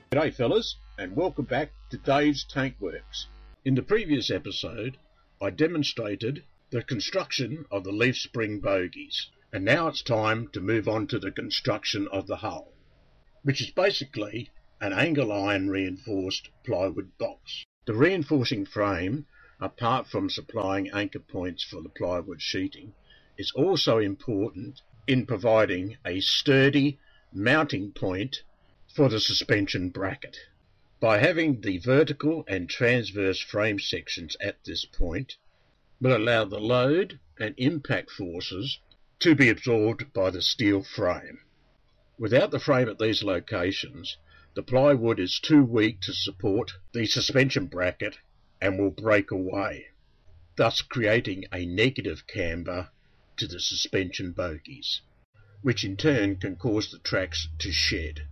G'day fellas, and welcome back to Dave's Tank Works. In the previous episode, I demonstrated the construction of the leaf spring bogies, and now it's time to move on to the construction of the hull, which is basically an angle iron reinforced plywood box. The reinforcing frame, apart from supplying anchor points for the plywood sheeting, is also important in providing a sturdy mounting point for the suspension bracket. By having the vertical and transverse frame sections at this point will allow the load and impact forces to be absorbed by the steel frame. Without the frame at these locations, the plywood is too weak to support the suspension bracket and will break away, thus creating a negative camber to the suspension bogies, which in turn can cause the tracks to shed.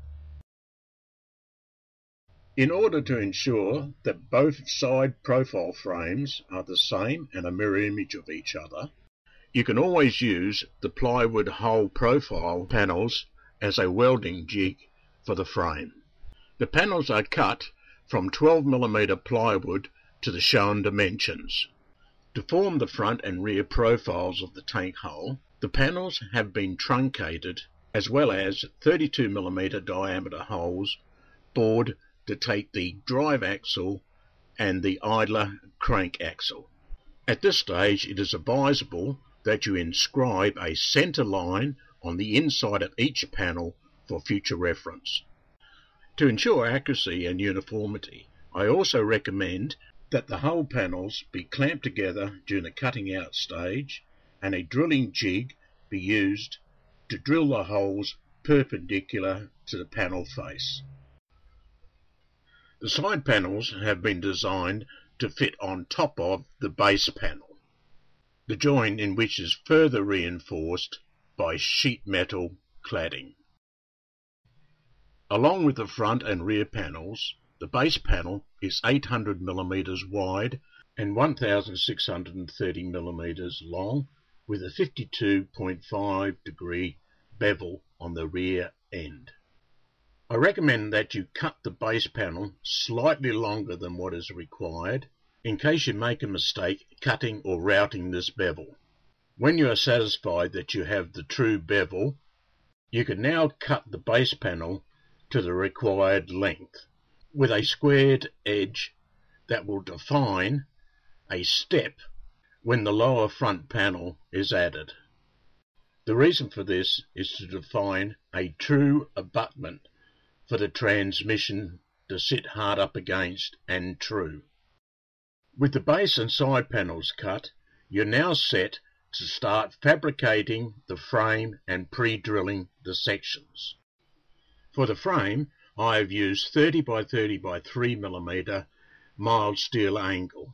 In order to ensure that both side profile frames are the same and a mirror image of each other, you can always use the plywood hull profile panels as a welding jig for the frame. The panels are cut from 12mm plywood to the shown dimensions. To form the front and rear profiles of the tank hull, the panels have been truncated, as well as 32mm diameter holes bored to take the drive axle and the idler crank axle. At this stage, it is advisable that you inscribe a centre line on the inside of each panel for future reference. To ensure accuracy and uniformity, I also recommend that the hull panels be clamped together during the cutting out stage and a drilling jig be used to drill the holes perpendicular to the panel face. The side panels have been designed to fit on top of the base panel, the join in which is further reinforced by sheet metal cladding. Along with the front and rear panels, the base panel is 800mm wide and 1630mm long, with a 52.5 degree bevel on the rear end. I recommend that you cut the base panel slightly longer than what is required in case you make a mistake cutting or routing this bevel. When you are satisfied that you have the true bevel, you can now cut the base panel to the required length, with a squared edge that will define a step when the lower front panel is added. The reason for this is to define a true abutment for the transmission to sit hard up against and true. With the base and side panels cut, you're now set to start fabricating the frame and pre-drilling the sections. For the frame, I have used 30 by 30 by 3mm mild steel angle,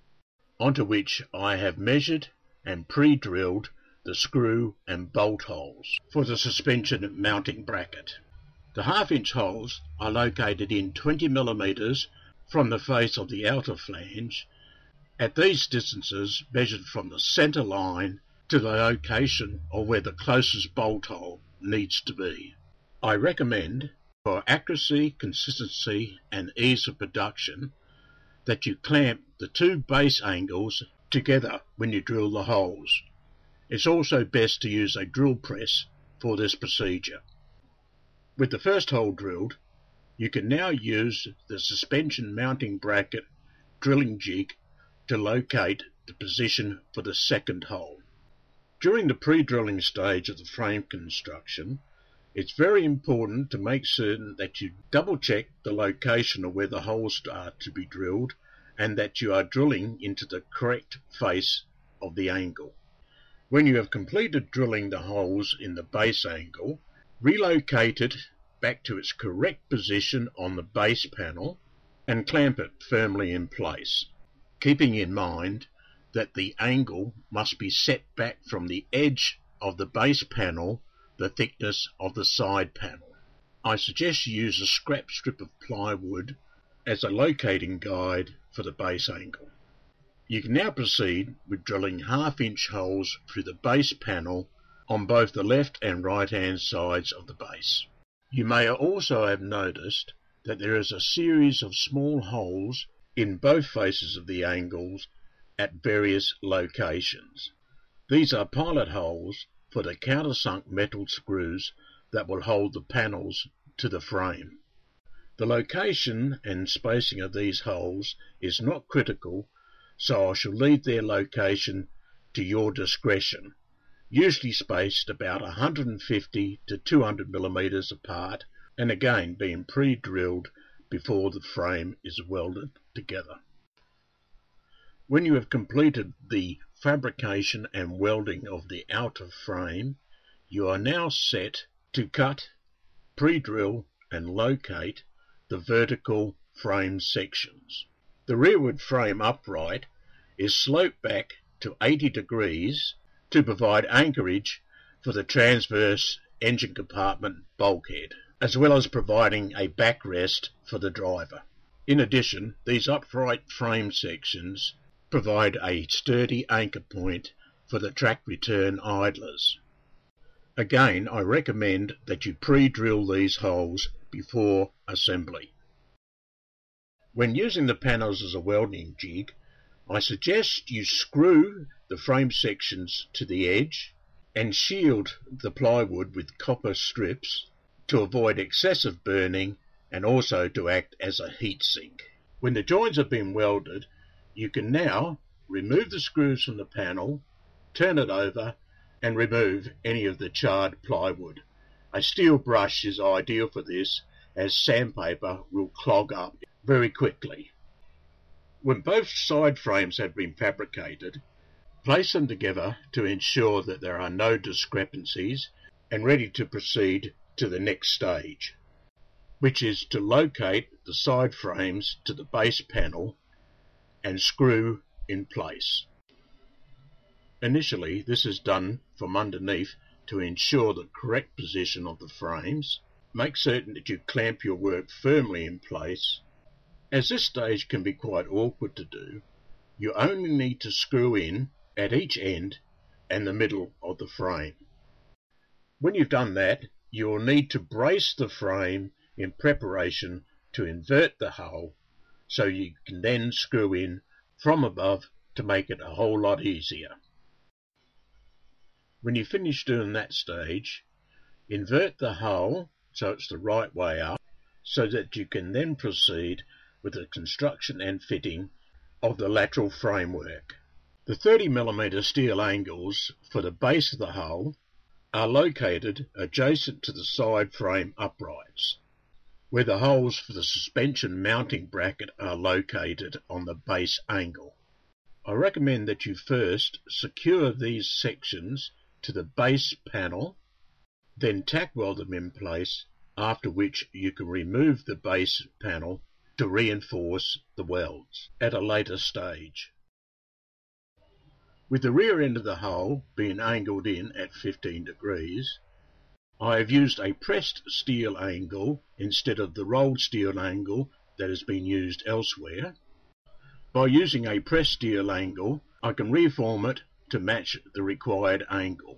onto which I have measured and pre-drilled the screw and bolt holes for the suspension mounting bracket. The half-inch holes are located in 20mm from the face of the outer flange, at these distances measured from the centre line to the location of where the closest bolt hole needs to be. I recommend, for accuracy, consistency and ease of production, that you clamp the two base angles together when you drill the holes. It's also best to use a drill press for this procedure. With the first hole drilled, you can now use the suspension mounting bracket drilling jig to locate the position for the second hole. During the pre-drilling stage of the frame construction, it's very important to make certain that you double-check the location of where the holes are to be drilled and that you are drilling into the correct face of the angle. When you have completed drilling the holes in the base angle, relocate it back to its correct position on the base panel and clamp it firmly in place, keeping in mind that the angle must be set back from the edge of the base panel the thickness of the side panel. I suggest you use a scrap strip of plywood as a locating guide for the base angle. You can now proceed with drilling half-inch holes through the base panel on both the left and right hand sides of the base. You may also have noticed that there is a series of small holes in both faces of the angles at various locations. These are pilot holes for the countersunk metal screws that will hold the panels to the frame. The location and spacing of these holes is not critical, so I shall leave their location to your discretion, usually spaced about 150 to 200 millimeters apart, and again being pre-drilled before the frame is welded together. When you have completed the fabrication and welding of the outer frame, you are now set to cut, pre-drill and locate the vertical frame sections. The rearward frame upright is sloped back to 80 degrees to provide anchorage for the transverse engine compartment bulkhead, as well as providing a backrest for the driver. In addition, these upright frame sections provide a sturdy anchor point for the track return idlers. Again, I recommend that you pre-drill these holes before assembly. When using the panels as a welding jig, I suggest you screw the frame sections to the edge and shield the plywood with copper strips to avoid excessive burning and also to act as a heat sink. When the joints have been welded, you can now remove the screws from the panel, turn it over and remove any of the charred plywood. A steel brush is ideal for this, as sandpaper will clog up very quickly. When both side frames have been fabricated, place them together to ensure that there are no discrepancies and ready to proceed to the next stage, which is to locate the side frames to the base panel and screw in place. Initially, this is done from underneath to ensure the correct position of the frames. Make certain that you clamp your work firmly in place. As this stage can be quite awkward to do, you only need to screw in at each end and the middle of the frame. When you've done that, you will need to brace the frame in preparation to invert the hull, so you can then screw in from above to make it a whole lot easier. When you finish doing that stage, invert the hull so it's the right way up, so that you can then proceed with the construction and fitting of the lateral framework. The 30mm steel angles for the base of the hull are located adjacent to the side frame uprights, where the holes for the suspension mounting bracket are located on the base angle. I recommend that you first secure these sections to the base panel, then tack weld them in place, after which you can remove the base panel to reinforce the welds at a later stage. With the rear end of the hull being angled in at 15 degrees, I have used a pressed steel angle instead of the rolled steel angle that has been used elsewhere. By using a pressed steel angle, I can reform it to match the required angle.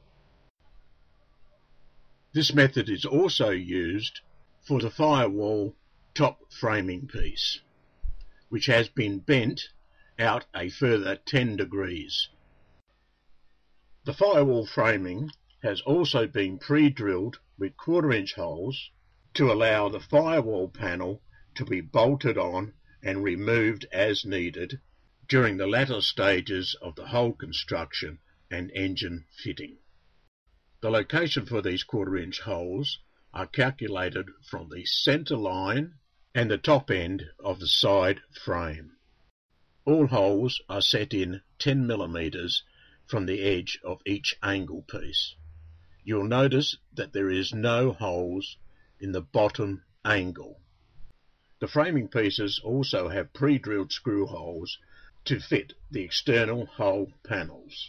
This method is also used for the firewall top framing piece, which has been bent out a further 10 degrees. The firewall framing has also been pre-drilled with 1/4-inch holes to allow the firewall panel to be bolted on and removed as needed during the latter stages of the hull construction and engine fitting. The location for these 1/4-inch holes are calculated from the centre line and the top end of the side frame. All holes are set in 10mm from the edge of each angle piece. You'll notice that there is no holes in the bottom angle. The framing pieces also have pre-drilled screw holes to fit the external hull panels.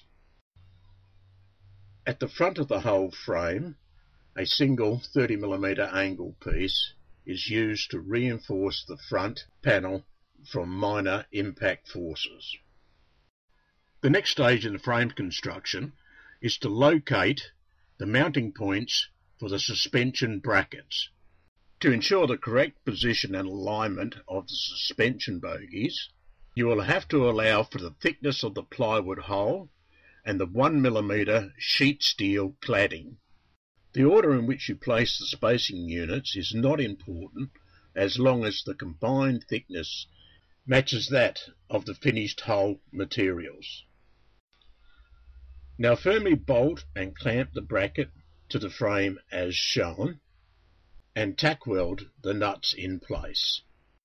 At the front of the hull frame, a single 30mm angle piece is used to reinforce the front panel from minor impact forces. The next stage in the frame construction is to locate the mounting points for the suspension brackets. To ensure the correct position and alignment of the suspension bogies, you will have to allow for the thickness of the plywood hull and the 1mm sheet steel cladding. The order in which you place the spacing units is not important as long as the combined thickness matches that of the finished hull materials. Now firmly bolt and clamp the bracket to the frame as shown and tack weld the nuts in place.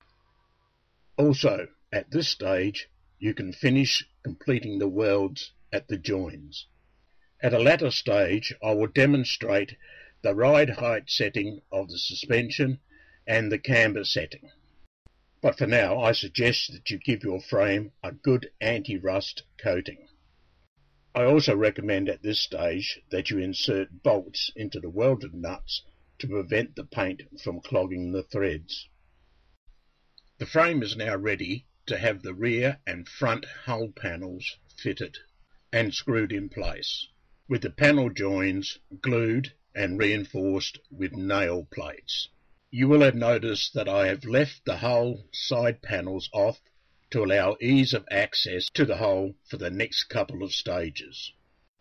Also, at this stage, you can finish completing the welds at the joins. At a later stage, I will demonstrate the ride height setting of the suspension and the camber setting. But for now, I suggest that you give your frame a good anti-rust coating. I also recommend at this stage that you insert bolts into the welded nuts to prevent the paint from clogging the threads. The frame is now ready to have the rear and front hull panels fitted and screwed in place, with the panel joins glued and reinforced with nail plates. You will have noticed that I have left the hull side panels off to allow ease of access to the hull for the next couple of stages.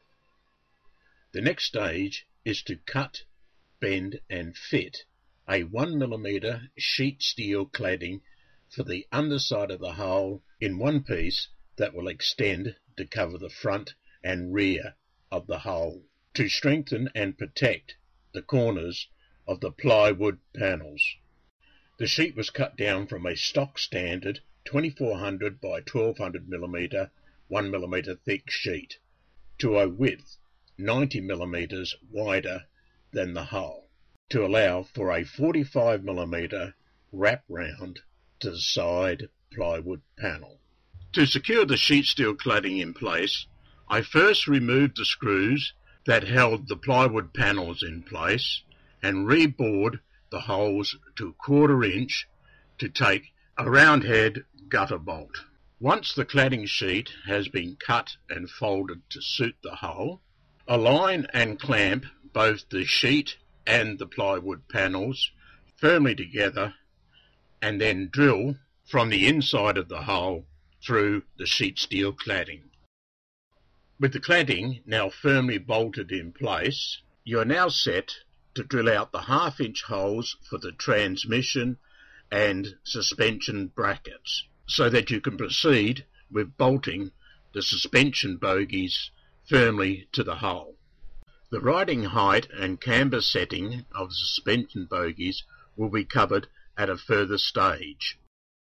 The next stage is to cut, bend and fit a 1mm sheet steel cladding for the underside of the hull in one piece that will extend to cover the front and rear of the hull to strengthen and protect the corners of the plywood panels. The sheet was cut down from a stock standard 2400 by 1200mm 1mm thick sheet to a width 90mm wider than the hull to allow for a 45mm wrap round to the side plywood panel. To secure the sheet steel cladding in place, I first removed the screws that held the plywood panels in place and rebored the holes to 1/4 inch to take a round head gutter bolt. Once the cladding sheet has been cut and folded to suit the hull, align and clamp both the sheet and the plywood panels firmly together and then drill from the inside of the hull through the sheet steel cladding. With the cladding now firmly bolted in place, you are now set to drill out the 1/2 inch holes for the transmission and suspension brackets so that you can proceed with bolting the suspension bogies firmly to the hull. The riding height and camber setting of the suspension bogies will be covered at a further stage.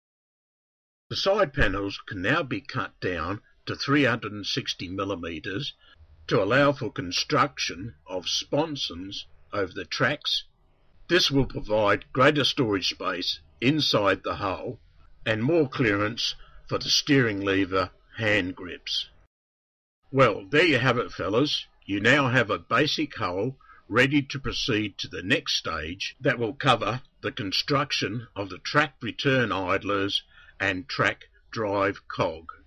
The side panels can now be cut down to 360mm to allow for construction of sponsons over the tracks. This will provide greater storage space inside the hull and more clearance for the steering lever hand grips. Well, there you have it, fellas. You now have a basic hull ready to proceed to the next stage that will cover the construction of the track return idlers and track drive cog.